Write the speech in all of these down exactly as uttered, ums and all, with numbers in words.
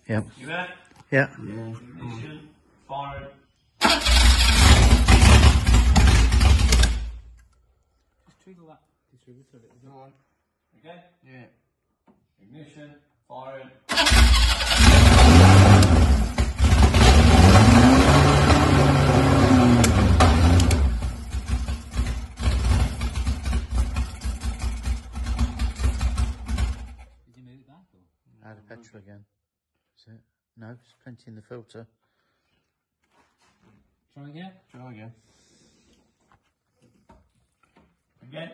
Yeah. You ready? Yeah. Yeah. Ignition, fire. Just twiddle that distributor a little bit. Go on. Okay? Yeah. Ignition, fire. Did you move it back or? Add a petrol again. Is it? No, there's plenty in the filter. Try again? Try again. Again.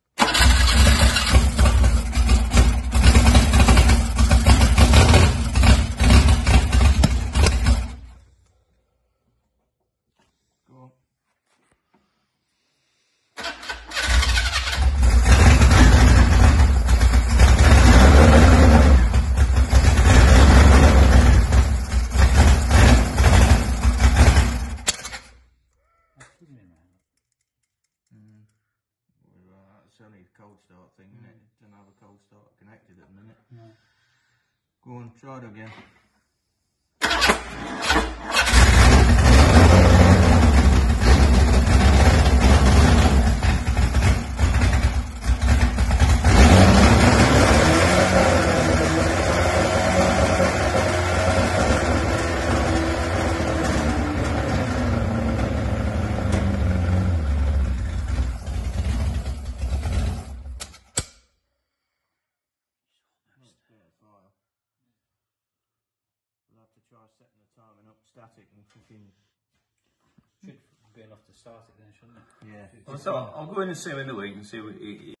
Go on. That's twiddling around. Mm. Well, uh, that's only a cold start thing, isn't it? Don't have a cold start connected at the minute. No. Go on, try it again. Fire. We'll have to try setting the timing up static and fucking. Should be enough to start it then, shouldn't it? Yeah. Well, so I'll go in and see him in the week and see what he,